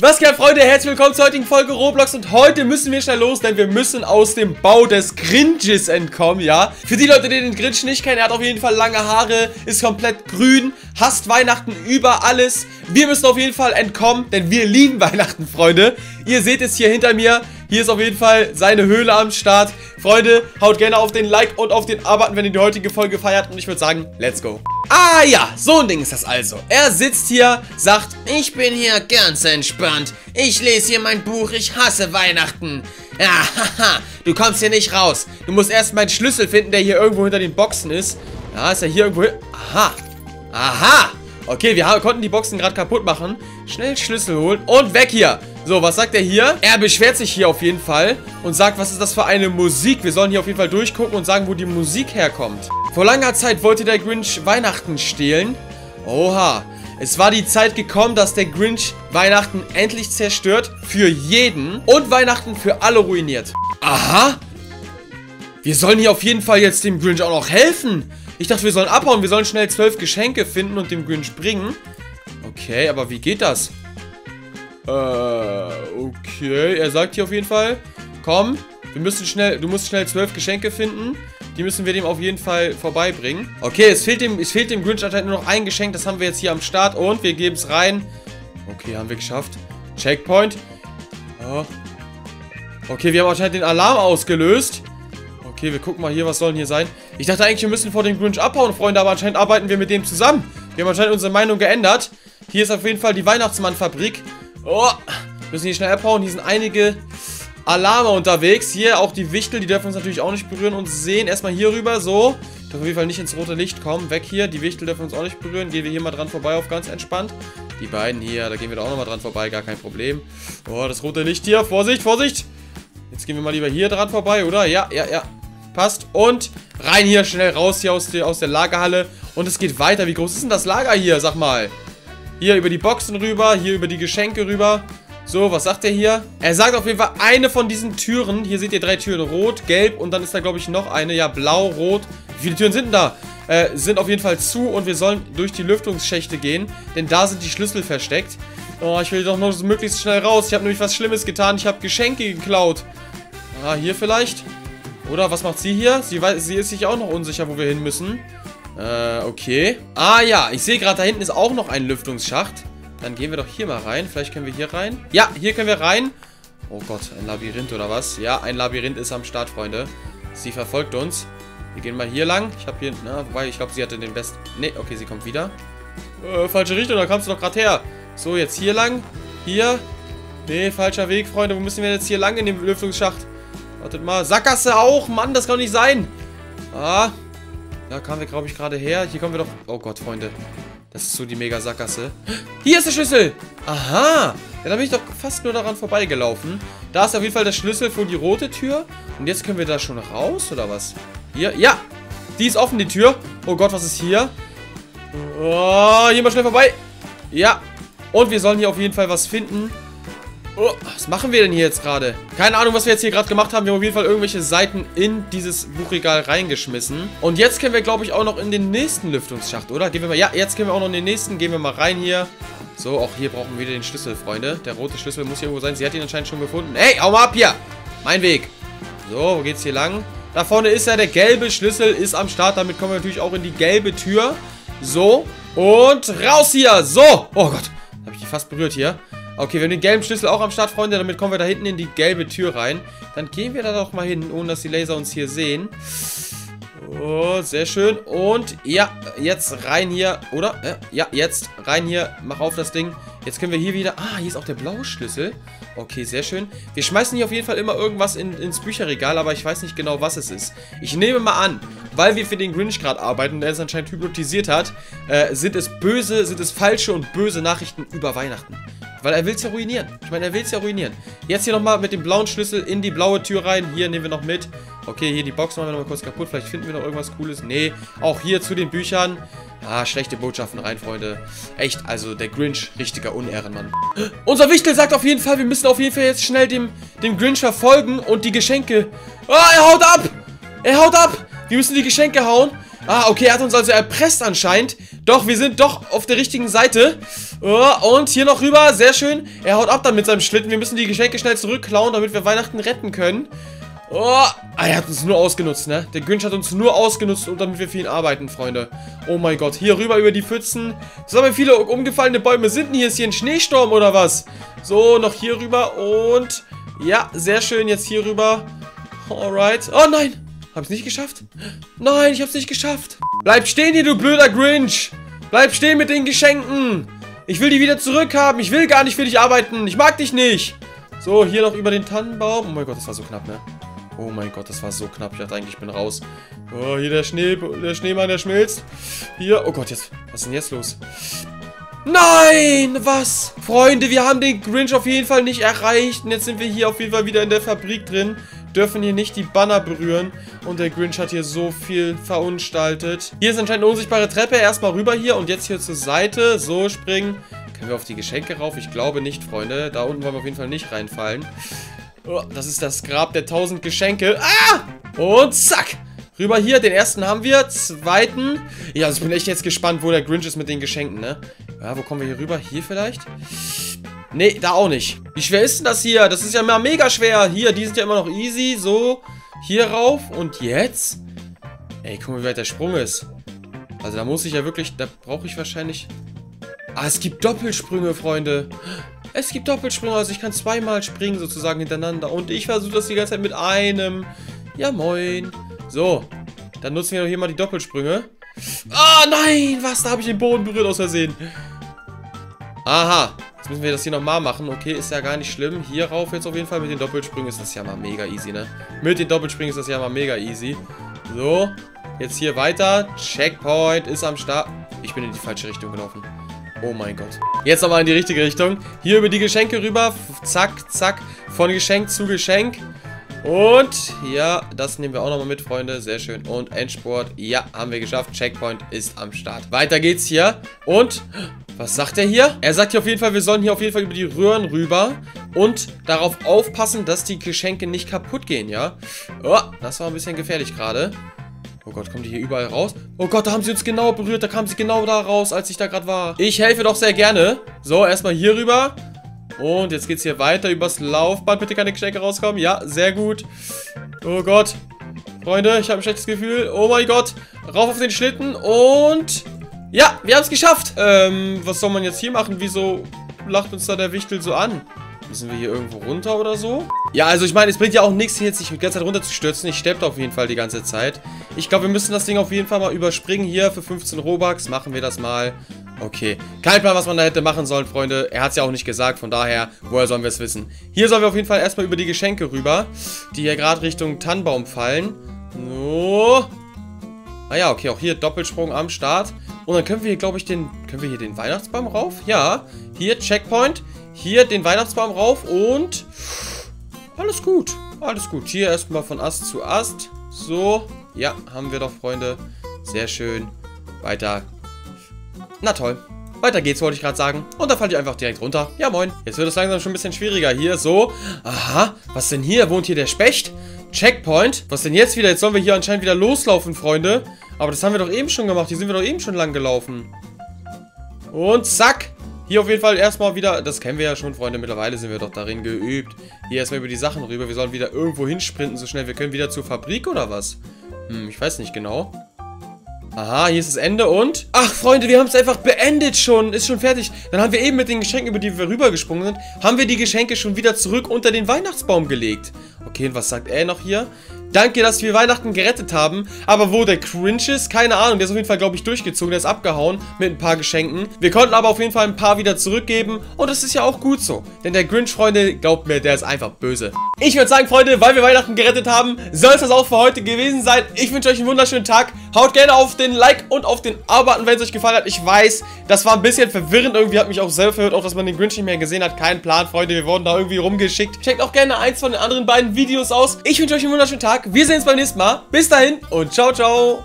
Was geht, Freunde? Herzlich willkommen zur heutigen Folge Roblox. Und heute müssen wir schnell los, denn wir müssen aus dem Bau des Grinches entkommen, ja? Für die Leute, die den Grinch nicht kennen, er hat auf jeden Fall lange Haare, ist komplett grün, hasst Weihnachten über alles. Wir müssen auf jeden Fall entkommen, denn wir lieben Weihnachten, Freunde. Ihr seht es hier hinter mir. Hier ist auf jeden Fall seine Höhle am Start. Freunde, haut gerne auf den Like und auf den A-Button, wenn ihr die heutige Folge feiert. Und ich würde sagen, let's go. Ah ja, so ein Ding ist das also. Er sitzt hier, sagt, ich bin hier ganz entspannt. Ich lese hier mein Buch, ich hasse Weihnachten. Ja, haha, du kommst hier nicht raus. Du musst erst meinen Schlüssel finden, der hier irgendwo hinter den Boxen ist. Ja, ist er hier irgendwo hin? Aha, aha. Okay, wir konnten die Boxen gerade kaputt machen. Schnell Schlüssel holen und weg hier. So, was sagt er hier? Er beschwert sich hier auf jeden Fall und sagt, was ist das für eine Musik? Wir sollen hier auf jeden Fall durchgucken und sagen, wo die Musik herkommt. Vor langer Zeit wollte der Grinch Weihnachten stehlen. Oha. Es war die Zeit gekommen, dass der Grinch Weihnachten endlich zerstört. Für jeden. Und Weihnachten für alle ruiniert. Aha. Wir sollen hier auf jeden Fall jetzt dem Grinch auch noch helfen. Ich dachte, wir sollen abhauen. Wir sollen schnell 12 Geschenke finden und dem Grinch bringen. Okay, aber wie geht das? Okay. Er sagt hier auf jeden Fall, komm, du musst schnell 12 Geschenke finden. Die müssen wir dem auf jeden Fall vorbeibringen. Okay, es fehlt dem Grinch anscheinend nur noch ein Geschenk. Das haben wir jetzt hier am Start und wir geben es rein. Okay, haben wir geschafft. Checkpoint. Oh. Okay, wir haben anscheinend den Alarm ausgelöst. Okay, wir gucken mal hier, was soll denn hier sein? Ich dachte eigentlich, wir müssen vor dem Grinch abhauen, Freunde, aber anscheinend arbeiten wir mit dem zusammen. Wir haben anscheinend unsere Meinung geändert. Hier ist auf jeden Fall die Weihnachtsmannfabrik. Oh, müssen hier schnell abhauen. Hier sind einige Alarme unterwegs. Hier auch die Wichtel, die dürfen uns natürlich auch nicht berühren und sehen. Erstmal hier rüber, so. Dürfen auf jeden Fall nicht ins rote Licht kommen. Weg hier, die Wichtel dürfen uns auch nicht berühren. Gehen wir hier mal dran vorbei auf ganz entspannt. Die beiden hier, da gehen wir da auch nochmal dran vorbei, gar kein Problem. Oh, das rote Licht hier, Vorsicht, Vorsicht. Jetzt gehen wir mal lieber hier dran vorbei, oder? Ja, ja, ja. Passt. Und rein hier, schnell raus hier aus der Lagerhalle. Und es geht weiter. Wie groß ist denn das Lager hier, sag mal? Hier über die Boxen rüber, hier über die Geschenke rüber. So, was sagt er hier? Er sagt auf jeden Fall, eine von diesen Türen, hier seht ihr 3 Türen, rot, gelb und dann ist da, glaube ich, noch eine, ja, blau, rot. Wie viele Türen sind denn da? Sind auf jeden Fall zu und wir sollen durch die Lüftungsschächte gehen, denn da sind die Schlüssel versteckt. Oh, ich will doch noch möglichst schnell raus. Ich habe nämlich was Schlimmes getan. Ich habe Geschenke geklaut. Ah, hier vielleicht? Oder was macht sie hier? Sie ist sich auch noch unsicher, wo wir hin müssen. Okay. Ah ja, ich sehe gerade, da hinten ist auch noch ein Lüftungsschacht. Dann gehen wir doch hier mal rein. Vielleicht können wir hier rein. Ja, hier können wir rein. Oh Gott, ein Labyrinth oder was? Ja, ein Labyrinth ist am Start, Freunde. Sie verfolgt uns. Wir gehen mal hier lang. Ich habe hier, na, wobei, ich glaube, sie hatte den besten... Ne, okay, sie kommt wieder. Falsche Richtung, da kamst du doch gerade her. So, jetzt hier lang. Hier. Ne, falscher Weg, Freunde. Wo müssen wir jetzt hier lang in dem Lüftungsschacht? Wartet mal. Sackgasse auch. Mann, das kann doch nicht sein. Ah. Da kamen wir, glaube ich, gerade her. Hier kommen wir doch... Oh Gott, Freunde. Das ist so die Mega-Sackgasse. Hier ist der Schlüssel. Aha. Ja, da bin ich doch fast nur daran vorbeigelaufen. Da ist auf jeden Fall der Schlüssel für die rote Tür. Und jetzt können wir da schon raus, oder was? Hier. Ja. Die ist offen, die Tür. Oh Gott, was ist hier? Oh, hier mal schnell vorbei. Ja. Und wir sollen hier auf jeden Fall was finden. Oh, was machen wir denn hier jetzt gerade? Keine Ahnung, was wir jetzt hier gerade gemacht haben. Wir haben auf jeden Fall irgendwelche Seiten in dieses Buchregal reingeschmissen. Und jetzt können wir, glaube ich, auch noch in den nächsten Lüftungsschacht, oder? Gehen wir mal, ja, jetzt können wir auch noch in den nächsten. Gehen wir mal rein hier. So, auch hier brauchen wir wieder den Schlüssel, Freunde. Der rote Schlüssel muss hier irgendwo sein. Sie hat ihn anscheinend schon gefunden. Hey, hau mal ab hier. Mein Weg. So, wo geht's hier lang? Da vorne ist ja der gelbe Schlüssel, ist am Start. Damit kommen wir natürlich auch in die gelbe Tür. So, und raus hier. So. Oh Gott, da habe ich die fast berührt hier. Okay, wir haben den gelben Schlüssel auch am Start, Freunde. Damit kommen wir da hinten in die gelbe Tür rein. Dann gehen wir da doch mal hin, ohne dass die Laser uns hier sehen. Oh, sehr schön. Und ja, jetzt rein hier, oder? Ja, jetzt rein hier. Mach auf das Ding. Jetzt können wir hier wieder... Ah, hier ist auch der blaue Schlüssel. Okay, sehr schön. Wir schmeißen hier auf jeden Fall immer irgendwas ins Bücherregal, aber ich weiß nicht genau, was es ist. Ich nehme mal an, weil wir für den Grinch gerade arbeiten und er es anscheinend hypnotisiert hat, sind es falsche und böse Nachrichten über Weihnachten. Weil er will es ja ruinieren. Ich meine, er will es ja ruinieren. Jetzt hier nochmal mit dem blauen Schlüssel in die blaue Tür rein. Hier nehmen wir noch mit. Okay, hier die Box machen wir nochmal kurz kaputt. Vielleicht finden wir noch irgendwas Cooles. Nee, auch hier zu den Büchern. Ah, schlechte Botschaften rein, Freunde. Echt, also der Grinch, richtiger Unehrenmann. Unser Wichtel sagt auf jeden Fall, wir müssen auf jeden Fall jetzt schnell dem Grinch verfolgen und die Geschenke... Ah, er haut ab! Er haut ab! Wir müssen die Geschenke hauen. Ah, okay, er hat uns also erpresst anscheinend. Doch, wir sind doch auf der richtigen Seite. Oh, und hier noch rüber. Sehr schön. Er haut ab dann mit seinem Schlitten. Wir müssen die Geschenke schnell zurückklauen, damit wir Weihnachten retten können. Oh, er hat uns nur ausgenutzt, ne? Der Grinch hat uns nur ausgenutzt, und damit wir für ihn arbeiten, Freunde. Oh mein Gott, hier rüber über die Pfützen. So, wie viele umgefallene Bäume sind denn hier? Ist hier ein Schneesturm oder was? So, noch hier rüber und... Ja, sehr schön, jetzt hier rüber. Alright. Oh nein, hab ich's nicht geschafft? Nein, ich hab's nicht geschafft. Bleib stehen hier, du blöder Grinch. Bleib stehen mit den Geschenken. Ich will die wieder zurückhaben. Ich will gar nicht für dich arbeiten. Ich mag dich nicht. So, hier noch über den Tannenbaum. Oh mein Gott, das war so knapp, ne? Oh mein Gott, das war so knapp. Ich dachte eigentlich, ich bin raus. Oh, hier der Schneemann, der schmilzt. Hier, oh Gott, jetzt. Was ist denn jetzt los? Nein, was? Freunde, wir haben den Grinch auf jeden Fall nicht erreicht. Und jetzt sind wir hier auf jeden Fall wieder in der Fabrik drin. Dürfen hier nicht die Banner berühren. Und der Grinch hat hier so viel verunstaltet. Hier ist anscheinend eine unsichtbare Treppe. Erstmal rüber hier und jetzt hier zur Seite. So, springen. Können wir auf die Geschenke rauf? Ich glaube nicht, Freunde. Da unten wollen wir auf jeden Fall nicht reinfallen. Oh, das ist das Grab der 1000 Geschenke. Ah! Und zack! Rüber hier, den ersten haben wir. Zweiten. Ja, also ich bin echt jetzt gespannt, wo der Grinch ist mit den Geschenken, ne? Ja, wo kommen wir hier rüber? Hier vielleicht? Nee, da auch nicht. Wie schwer ist denn das hier? Das ist ja mal mega schwer. Hier, die sind ja immer noch easy. So, hier rauf. Und jetzt? Ey, guck mal, wie weit der Sprung ist. Also da muss ich ja wirklich, da brauche ich wahrscheinlich... Ah, es gibt Doppelsprünge, Freunde. Es gibt Doppelsprünge, also ich kann zweimal springen sozusagen hintereinander. Und ich versuche das die ganze Zeit mit einem. Ja, moin. So, dann nutzen wir doch hier mal die Doppelsprünge. Ah, nein, was? Da habe ich den Boden berührt aus Versehen. Aha, jetzt müssen wir das hier nochmal machen. Okay, ist ja gar nicht schlimm. Hier rauf jetzt auf jeden Fall. Mit den Doppelsprüngen ist das ja mal mega easy, ne? Mit den Doppelsprüngen ist das ja mal mega easy. So, jetzt hier weiter. Checkpoint ist am Start. Ich bin in die falsche Richtung gelaufen. Oh mein Gott. Jetzt nochmal in die richtige Richtung. Hier über die Geschenke rüber. Zack, zack. Von Geschenk zu Geschenk. Und ja, das nehmen wir auch nochmal mit, Freunde. Sehr schön. Und Endspurt. Ja, haben wir geschafft. Checkpoint ist am Start. Weiter geht's hier. Und was sagt er hier? Er sagt hier auf jeden Fall, wir sollen hier auf jeden Fall über die Röhren rüber. Und darauf aufpassen, dass die Geschenke nicht kaputt gehen, ja? Oh, das war ein bisschen gefährlich gerade. Oh Gott, kommen die hier überall raus? Oh Gott, da haben sie uns genau berührt. Da kamen sie genau da raus, als ich da gerade war. Ich helfe doch sehr gerne. So, erstmal hier rüber. Und jetzt geht's hier weiter übers Laufband. Bitte keine Geschenke rauskommen. Ja, sehr gut. Oh Gott. Freunde, ich habe ein schlechtes Gefühl. Oh mein Gott. Rauf auf den Schlitten. Und... Ja, wir haben es geschafft. Was soll man jetzt hier machen? Wieso lacht uns da der Wichtel so an? Müssen wir hier irgendwo runter oder so? Ja, also ich meine, es bringt ja auch nichts, hier jetzt sich die ganze Zeit runter zu stürzen. Ich steppe auf jeden Fall die ganze Zeit. Ich glaube, wir müssen das Ding auf jeden Fall mal überspringen. Hier für 15 Robux machen wir das mal. Okay. Kein Plan, was man da hätte machen sollen, Freunde. Er hat es ja auch nicht gesagt, von daher, woher sollen wir es wissen? Hier sollen wir auf jeden Fall erstmal über die Geschenke rüber, die hier gerade Richtung Tannenbaum fallen. So. Ah ja, okay, auch hier Doppelsprung am Start. Und dann können wir hier, glaube ich, können wir hier den Weihnachtsbaum rauf? Ja. Hier, Checkpoint. Hier den Weihnachtsbaum rauf und alles gut, alles gut. Hier erstmal von Ast zu Ast. So, ja, haben wir doch, Freunde. Sehr schön. Weiter. Na toll. Weiter geht's, wollte ich gerade sagen. Und da fallt ihr einfach direkt runter. Ja, moin. Jetzt wird es langsam schon ein bisschen schwieriger hier. So. Aha. Was denn hier? Wohnt hier der Specht? Checkpoint. Was denn jetzt wieder? Jetzt sollen wir hier anscheinend wieder loslaufen, Freunde. Aber das haben wir doch eben schon gemacht. Hier sind wir doch eben schon lang gelaufen. Und zack. Hier auf jeden Fall erstmal wieder, das kennen wir ja schon, Freunde, mittlerweile sind wir doch darin geübt. Hier erstmal über die Sachen rüber, wir sollen wieder irgendwo hinsprinten so schnell. Wir können wieder zur Fabrik oder was? Ich weiß nicht genau. Aha, hier ist das Ende und... Ach, Freunde, wir haben es einfach beendet schon, ist schon fertig. Dann haben wir eben mit den Geschenken, über die wir rübergesprungen sind, haben wir die Geschenke schon wieder zurück unter den Weihnachtsbaum gelegt. Okay, und was sagt er noch hier? Danke, dass wir Weihnachten gerettet haben. Aber wo der Grinch ist, keine Ahnung. Der ist auf jeden Fall, glaube ich, durchgezogen. Der ist abgehauen mit ein paar Geschenken. Wir konnten aber auf jeden Fall ein paar wieder zurückgeben. Und das ist ja auch gut so. Denn der Grinch, Freunde, glaubt mir, der ist einfach böse. Ich würde sagen, Freunde, weil wir Weihnachten gerettet haben, soll es das auch für heute gewesen sein. Ich wünsche euch einen wunderschönen Tag. Haut gerne auf den Like und auf den Abo-Button, wenn es euch gefallen hat. Ich weiß, das war ein bisschen verwirrend. Irgendwie hat mich auch selber verwirrt, auch dass man den Grinch nicht mehr gesehen hat. Kein Plan, Freunde. Wir wurden da irgendwie rumgeschickt. Checkt auch gerne eins von den anderen beiden Videos aus. Ich wünsche euch einen wunderschönen Tag. Wir sehen uns beim nächsten Mal. Bis dahin und ciao, ciao.